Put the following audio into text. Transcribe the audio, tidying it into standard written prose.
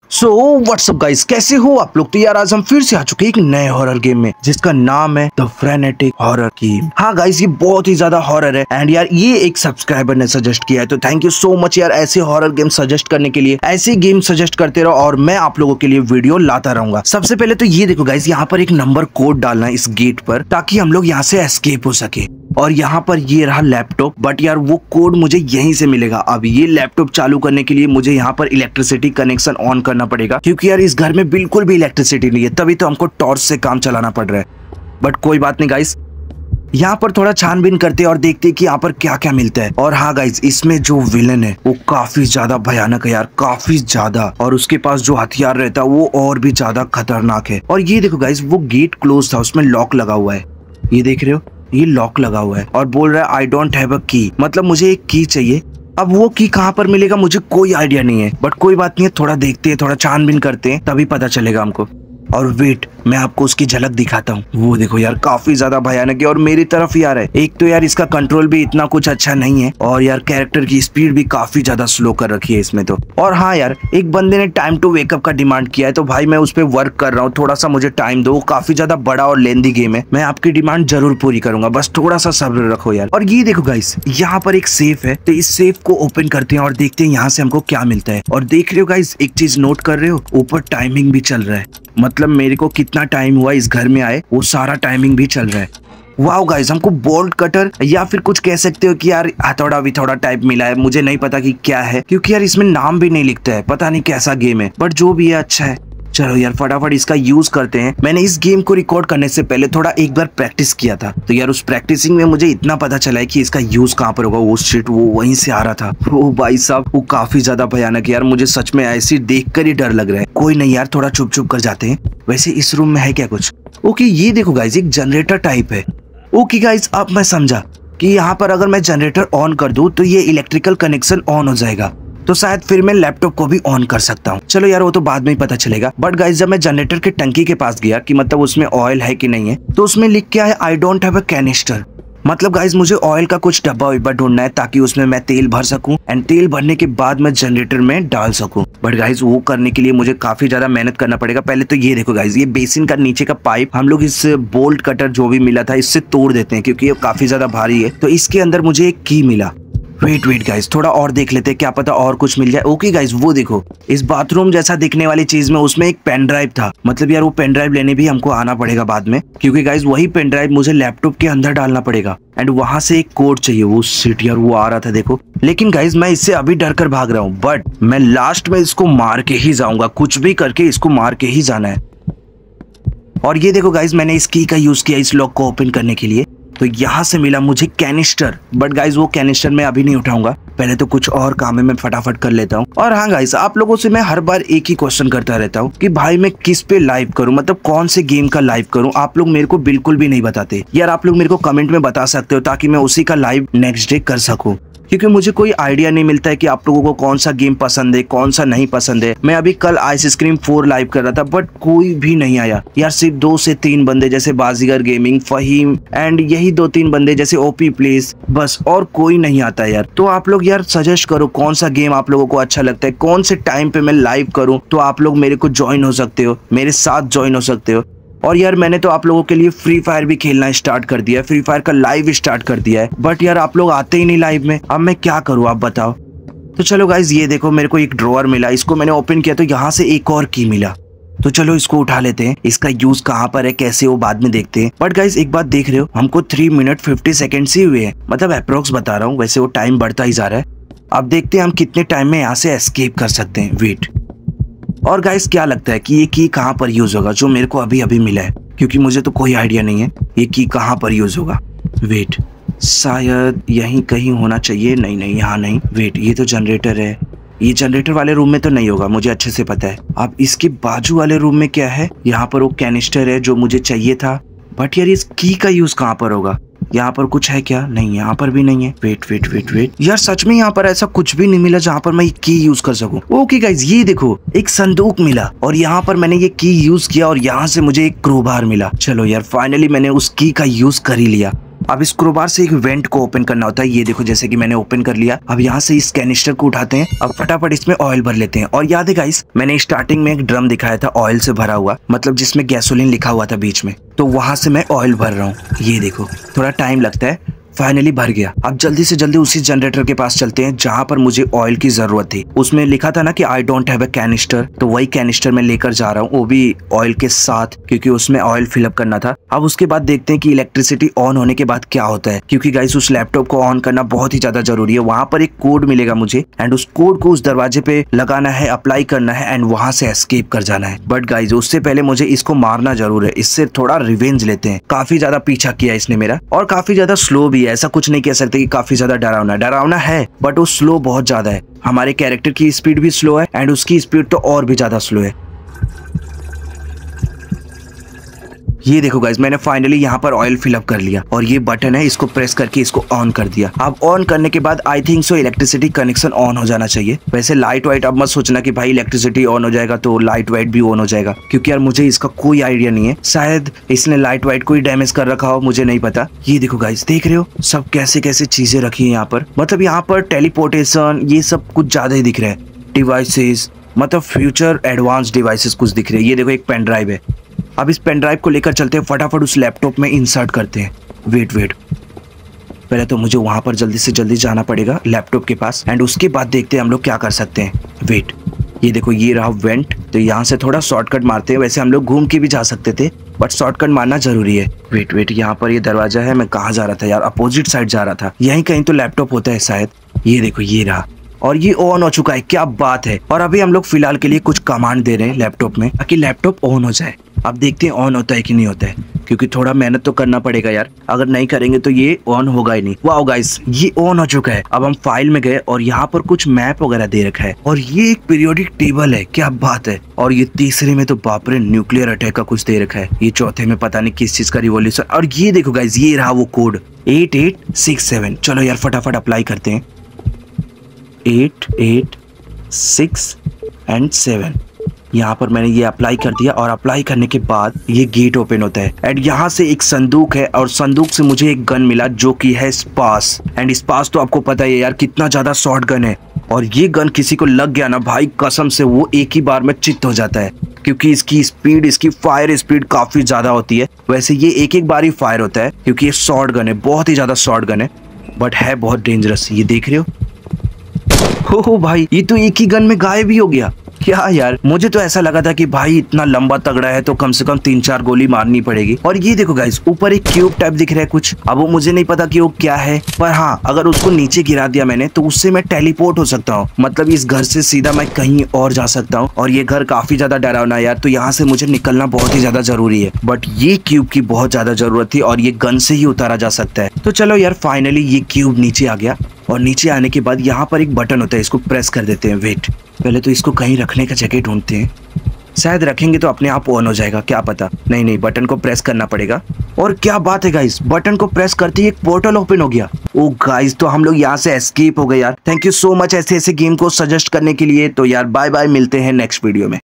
So what's up guys, कैसे हो आप लोग। तो यार आज हम फिर से आ चुके हैं एक नए हॉरर गेम में जिसका नाम है द फ्रेनेटिक हॉरर गेम। हाँ गाइस, ये बहुत ही ज्यादा हॉरर है एंड यार ये एक सब्सक्राइबर ने सजेस्ट किया है, तो थैंक यू सो मच यार ऐसे हॉरर गेम सजेस्ट करने के लिए। ऐसे गेम सजेस्ट करते रहो और मैं आप लोगों के लिए वीडियो लाता रहूंगा। सबसे पहले तो ये देखो गाइस, यहाँ पर एक नंबर कोड डालना है इस गेट पर ताकि हम लोग यहाँ से एस्केप हो सके। और यहाँ पर ये रहा लैपटॉप, बट यार वो कोड मुझे यहीं से मिलेगा। अब ये लैपटॉप चालू करने के लिए मुझे यहाँ पर इलेक्ट्रिसिटी कनेक्शन ऑन करना पड़ेगा, क्योंकि यार इस घर में बिल्कुल भी इलेक्ट्रिसिटी नहीं है, तभी तो हमको टॉर्च से काम चलाना पड़ रहा है। बट कोई बात नहीं गाइस, यहाँ पर थोड़ा छानबीन करते हैं और देखते हैं कि यहाँ पर क्या क्या मिलता है। और हाँ गाइस, इसमें जो विलन है वो काफी ज्यादा भयानक है यार, काफी ज्यादा। और उसके पास जो हथियार रहता है वो और भी ज्यादा खतरनाक है। और ये देखो गाइस, वो गेट क्लोज था, उसमें लॉक लगा हुआ है, ये देख रहे हो, ये लॉक लगा हुआ है और बोल रहा है आई डोंट हैव अ की, मतलब मुझे एक की चाहिए। अब वो की कहाँ पर मिलेगा मुझे कोई आइडिया नहीं है, बट कोई बात नहीं है, थोड़ा देखते हैं, थोड़ा छानबीन करते हैं, तभी पता चलेगा हमको। और वेट, मैं आपको उसकी झलक दिखाता हूँ। वो देखो यार, काफी ज्यादा भयानक है और मेरी तरफ ही आ रहा है। एक तो यार इसका कंट्रोल भी इतना कुछ अच्छा नहीं है और यार कैरेक्टर की स्पीड भी काफी ज्यादा स्लो कर रखी है इसमें तो। और हाँ यार, एक बंदे ने टाइम टू वेकअप का डिमांड किया है, तो भाई मैं उस पर वर्क कर रहा हूँ, थोड़ा सा मुझे टाइम दो। काफी ज्यादा बड़ा और लेंदी गेम है, मैं आपकी डिमांड जरूर पूरी करूंगा, बस थोड़ा सा सब्र रखो यार। और ये देखो गाइस, यहाँ पर एक सेफ है, तो इस सेफ को ओपन करते हैं और देखते हैं यहाँ से हमको क्या मिलता है। और देख रहे हो गाइस, एक चीज नोट कर रहे हो, ऊपर टाइमिंग भी चल रहा है, मतलब मेरे को कितना टाइम हुआ इस घर में आए वो सारा टाइमिंग भी चल रहा है। वाओ गाइस, हमको बोल्ट कटर या फिर कुछ कह सकते हो कि यार हथौड़ा विथौड़ा टाइप मिला है, मुझे नहीं पता कि क्या है, क्योंकि यार इसमें नाम भी नहीं लिखता है, पता नहीं कैसा गेम है, बट जो भी है अच्छा है। चलो यार फटाफट इसका यूज करते हैं। मैंने इस गेम को रिकॉर्ड करने से पहले थोड़ा एक बार प्रैक्टिस किया था, तो यार उस प्रैक्टिसिंग में मुझे इतना पता चला है कि इसका यूज कहाँ पर होगा। वो शिट, वो वहीं से आ रहा था। ओ भाई साहब, वो काफी ज्यादा भयानक यार, मुझे सच में ऐसी देखकर ही डर लग रहा है। कोई नहीं यार, थोड़ा चुप चुप कर जाते हैं। वैसे इस रूम में है क्या कुछ? ओके, ये देखो गाइस, एक जनरेटर टाइप है। ओके गाइस, अब मैं समझा कि यहाँ पर अगर मैं जनरेटर ऑन कर दूं तो ये इलेक्ट्रिकल कनेक्शन ऑन हो जाएगा, तो शायद फिर मैं लैपटॉप को भी ऑन कर सकता हूँ। चलो यार, वो तो बाद में ही पता चलेगा। बट गाइस, जब मैं जनरेटर के टंकी के पास गया कि मतलब उसमें ऑयल है कि नहीं है, तो उसमें लिख के है I don't have a canister. मतलब गाइस, मुझे ऑयल का कुछ डब्बा विब्बा ढूंढना है ताकि उसमें मैं तेल भर सकूं एंड तेल भरने के बाद मैं जनरेटर में डाल सकूं। बट गाइस, वो करने के लिए मुझे काफी ज्यादा मेहनत करना पड़ेगा। पहले तो ये देखो गाइस, ये बेसिन का नीचे का पाइप हम लोग इस बोल्ट कटर जो भी मिला था इससे तोड़ देते हैं, क्योंकि ये काफी ज्यादा भारी है। तो इसके अंदर मुझे एक की मिला। वेट गाइस, थोड़ा और देख लेते हैं, क्या पता और कुछ मिल जाए। ओके गाइस, वो देखो, इस बाथरूम जैसा दिखने वाली चीज में उसमें एक पेन ड्राइव था। मतलब यार वो पेन ड्राइव लेने भी हमको आना पड़ेगा बाद में, क्योंकि गाइस वही पेन ड्राइव मुझे लैपटॉप के अंदर डालना पड़ेगा एंड वहां से एक कोड चाहिए। वो शिट यार, वो आ रहा था देखो। लेकिन गाइस, मैं इससे अभी डर कर भाग रहा हूँ, बट मैं लास्ट में इसको मार के ही जाऊंगा, कुछ भी करके इसको मार के ही जाना है। और ये देखो गाइस, मैंने इस की का यूज किया इस लॉक को ओपन करने के लिए, तो यहाँ से मिला मुझे कैनिस्टर। बट गाइस, वो कैनिस्टर मैं अभी नहीं उठाऊंगा, पहले तो कुछ और काम है, मैं फटाफट कर लेता हूँ। और हाँ गाइस, आप लोगों से मैं हर बार एक ही क्वेश्चन करता रहता हूँ कि भाई मैं किस पे लाइव करूँ, मतलब कौन से गेम का लाइव करूँ। आप लोग मेरे को बिल्कुल भी नहीं बताते यार। आप लोग मेरे को कमेंट में बता सकते हो ताकि मैं उसी का लाइव नेक्स्ट डे कर सकूँ, क्योंकि मुझे कोई आइडिया नहीं मिलता है कि आप लोगों को कौन सा गेम पसंद है, कौन सा नहीं पसंद है। मैं अभी कल आइसक्रीम 4 लाइव कर रहा था, बट कोई भी नहीं आया यार। सिर्फ 2 से 3 बंदे जैसे बाजीगर गेमिंग, फहीम एंड यही 2-3 बंदे जैसे ओपी प्लेस, बस, और कोई नहीं आता यार। तो आप लोग यार सजेस्ट करो कौन सा गेम आप लोगों को अच्छा लगता है, कौन से टाइम पे मैं लाइव करूँ, तो आप लोग मेरे को ज्वाइन हो सकते हो, मेरे साथ ज्वाइन हो सकते हो। और यार मैंने तो आप लोगों के लिए फ्री फायर भी खेलना स्टार्ट कर दिया है, फ्री फायर का लाइव स्टार्ट कर दिया है, बट यार आप लोग आते ही नहीं लाइव में। अब मैं क्या करूँ, आप बताओ। तो चलो गाइज, ये देखो, मेरे को एक ड्रॉअर मिला, इसको मैंने ओपन किया तो यहाँ से एक और की मिला, तो चलो इसको उठा लेते हैं। इसका यूज कहाँ पर है, कैसे, वो बाद में देखते हैं। बट गाइज, एक बात देख रहे हो, हमको 3 मिनट 50 सेकेंड ही हुए हैं, मतलब अप्रोक्स बता रहा हूँ, वैसे वो टाइम बढ़ता ही जा रहा है। अब देखते हैं हम कितने टाइम में यहाँ से एस्केप कर सकते हैं। वेट, और गाइस क्या लगता है कि ये की कहाँ पर यूज होगा जो मेरे को अभी अभी मिला है, क्योंकि मुझे तो कोई आइडिया नहीं है ये की कहाँ पर यूज होगा। वेट, शायद यहीं कहीं होना चाहिए। नहीं, यहाँ नहीं। वेट, ये तो जनरेटर है, ये जनरेटर वाले रूम में तो नहीं होगा, मुझे अच्छे से पता है। अब इसके बाजू वाले रूम में क्या है, यहाँ पर वो कैनिस्टर है जो मुझे चाहिए था, बट यार इस की का यूज कहाँ पर होगा। यहाँ पर कुछ है क्या? नहीं, यहाँ पर भी नहीं है। वेट यार, सच में यहाँ पर ऐसा कुछ भी नहीं मिला जहाँ पर मैं की यूज कर सकूँ। ओके गाइज, ये देखो, एक संदूक मिला और यहाँ पर मैंने ये की यूज किया और यहाँ से मुझे एक क्रोबार मिला। चलो यार, फाइनली मैंने उस की का यूज कर ही लिया। अब इस क्रोबार से एक वेंट को ओपन करना होता है। ये देखो जैसे कि मैंने ओपन कर लिया। अब यहाँ से इस कैनिस्टर को उठाते हैं। अब फटाफट इसमें ऑयल भर लेते हैं। और याद है गाइस, मैंने स्टार्टिंग में एक ड्रम दिखाया था ऑयल से भरा हुआ, मतलब जिसमें गैसोलीन लिखा हुआ था बीच में, तो वहां से मैं ऑयल भर रहा हूँ। ये देखो थोड़ा टाइम लगता है, फाइनली भर गया। अब जल्दी से जल्दी उसी जनरेटर के पास चलते हैं जहां पर मुझे ऑयल की जरूरत थी। उसमें लिखा था ना कि I don't have a canister, तो वही कैनिस्टर मैं लेकर जा रहा हूँ, वो भी ऑयल के साथ, क्योंकि उसमें ऑयल फिलअप करना था। अब उसके बाद देखते हैं कि इलेक्ट्रिसिटी ऑन होने के बाद क्या होता है, क्योंकि गाइस उस लैपटॉप को ऑन करना बहुत ही ज्यादा जरूरी है। वहां पर एक कोड मिलेगा मुझे एंड उस कोड को उस दरवाजे पे लगाना है, अप्लाई करना है एंड वहां से एस्केप कर जाना है। बट गाइस उससे पहले मुझे इसको मारना जरूर है। इससे थोड़ा रिवेंज लेते हैं। काफी ज्यादा पीछा किया इसने मेरा और काफी ज्यादा स्लो भी है। ऐसा कुछ नहीं कह सकते कि काफी ज्यादा डरावना है, बट वो स्लो बहुत ज्यादा है। हमारे कैरेक्टर की स्पीड भी स्लो है एंड उसकी स्पीड तो और भी ज्यादा स्लो है। ये देखो गाइस, मैंने फाइनली यहाँ पर ऑयल फिलअप कर लिया और ये बटन है, इसको प्रेस करके इसको ऑन कर दिया। अब ऑन करने के बाद I think so electricity connection on हो जाना चाहिए। वैसे लाइट वाइट अब मत सोचना कि भाई इलेक्ट्रिसिटी ऑन हो जाएगा तो लाइट वाइट भी ऑन हो जाएगा, क्योंकि यार मुझे इसका कोई आइडिया नहीं है। शायद इसने लाइट वाइट को ही डैमेज कर रखा हो, मुझे नहीं पता। ये देखो गाइस, देख रहे हो सब कैसे कैसे चीजें रखी है यहाँ पर, मतलब यहाँ पर टेलीपोर्टेशन ये सब कुछ ज्यादा ही दिख रहा है। डिवाइसेस मतलब फ्यूचर एडवांस डिवाइसेस कुछ दिख रहे हैं। ये देखो एक पेन ड्राइव है। अब इस पेन ड्राइव को लेकर चलते हैं, फटाफट उस लैपटॉप में इंसर्ट करते हैं। वेट पहले तो मुझे वहां पर जल्दी से जल्दी जाना पड़ेगा लैपटॉप के पास एंड उसके बाद देखते हैं हम लोग क्या कर सकते हैं। वेट, ये देखो ये रहा वेंट, तो यहाँ से थोड़ा शॉर्टकट मारते हैं। वैसे हम लोग घूम के भी जा सकते थे बट शॉर्टकट मारना जरूरी है। वेट, यहाँ पर ये दरवाजा है। मैं कहाँ जा रहा था यार? अपोजिट साइड जा रहा था। यहीं कहीं तो लैपटॉप होता है शायद। ये देखो ये रहा और ये ऑन हो चुका है। क्या बात है। और अभी हम लोग फिलहाल के लिए कुछ कमांड दे रहे हैं लैपटॉप में ताकि लैपटॉप ऑन हो जाए। अब देखते हैं ऑन होता है कि नहीं होता है, क्योंकि थोड़ा मेहनत तो करना पड़ेगा यार। अगर नहीं करेंगे तो ये ऑन होगा ही नहीं। वाओ गाइस, ये ऑन हो चुका है। अब हम फाइल में गए और यहाँ पर कुछ मैप वगैरह दे रखा है और ये एक पीरियोडिक टेबल है। क्या बात है। और ये तीसरे में तो बाप रे न्यूक्लियर अटैक का कुछ दे रखा है। ये चौथे में पता नहीं किस चीज का रिवॉल्यूशन। और ये देखो गाइस, ये रहा वो कोड 8867। चलो यार फटाफट अप्लाई करते हैं। 8, 8, 6 and 7। यहाँ पर मैंने ये अप्लाई कर दिया और अप्लाई करने के बाद ये गेट ओपन होता है एंड यहाँ से एक संदूक है और संदूक से मुझे एक गन मिला जो कि है स्पास। एंड स्पास तो आपको पता है यार कितना ज्यादा शॉर्ट गन है और ये गन किसी को लग गया ना भाई, कसम से वो एक ही बार में चित्त हो जाता है, क्योंकि इसकी स्पीड, इसकी फायर स्पीड काफी ज्यादा होती है। वैसे ये एक बार ही फायर होता है क्योंकि ये शॉर्ट गन है, बहुत ही ज्यादा शॉर्ट गन है, बट है बहुत डेंजरस। ये देख रहे हो भाई, ये तो एक ही गन में गायब ही हो गया। क्या यार, मुझे तो ऐसा लगा था कि भाई इतना लंबा तगड़ा है तो कम से कम 3-4 गोली मारनी पड़ेगी। और ये देखो गाइस, ऊपर एक क्यूब टाइप दिख रहा है कुछ। अब वो मुझे नहीं पता कि वो क्या है, पर हाँ अगर उसको नीचे गिरा दिया मैंने तो उससे मैं टेलीपोर्ट हो सकता हूँ। मतलब इस घर से सीधा मैं कहीं और जा सकता हूँ। और ये घर काफी ज्यादा डरावना है यार, तो यहाँ से मुझे निकलना बहुत ही ज्यादा जरूरी है। बट ये क्यूब की बहुत ज्यादा जरूरत थी और ये गन से ही उतारा जा सकता है। तो चलो यार फाइनली ये क्यूब नीचे आ गया और नीचे आने के बाद यहाँ पर एक बटन होता है, इसको प्रेस कर देते हैं। वेट, पहले तो इसको कहीं रखने का जगह ढूंढते हैं। शायद रखेंगे तो अपने आप ऑन हो जाएगा, क्या पता। नहीं, बटन को प्रेस करना पड़ेगा। और क्या बात है गाइस, बटन को प्रेस करते ही एक पोर्टल ओपन हो गया। ओ गाइस, तो हम लोग यहाँ से एस्केप हो गए यार। थैंक यू सो मच ऐसे गेम को सजेस्ट करने के लिए। तो यार बाय बाय, मिलते हैं नेक्स्ट वीडियो में।